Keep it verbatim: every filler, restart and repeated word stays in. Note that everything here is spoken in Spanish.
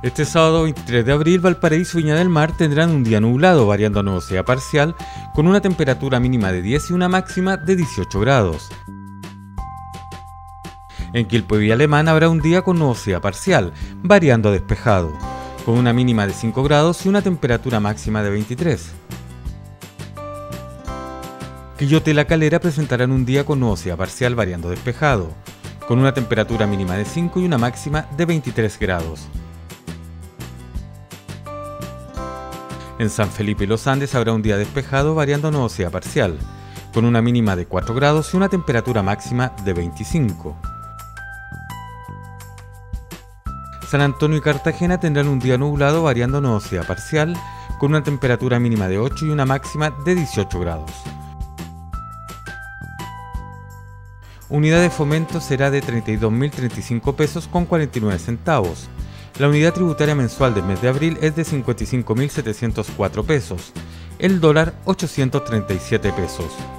Este sábado veintitrés de abril, Valparaíso y Viña del Mar tendrán un día nublado, variando a nubosidad parcial, con una temperatura mínima de diez y una máxima de dieciocho grados. En Quilpué y Villa Alemana habrá un día con nubosidad parcial, variando a despejado, con una mínima de cinco grados y una temperatura máxima de veintitrés. Quillota y La Calera presentarán un día con nubosidad parcial, variando a despejado, con una temperatura mínima de cinco y una máxima de veintitrés grados. En San Felipe y Los Andes habrá un día despejado, variando a nubosidad parcial, con una mínima de cuatro grados y una temperatura máxima de veinticinco. San Antonio y Cartagena tendrán un día nublado, variando a nubosidad parcial, con una temperatura mínima de ocho y una máxima de dieciocho grados. Unidad de fomento será de treinta y dos mil treinta y cinco pesos con cuarenta y nueve centavos. La unidad tributaria mensual del mes de abril es de cincuenta y cinco mil setecientos cuatro pesos. El dólar ochocientos treinta y siete pesos.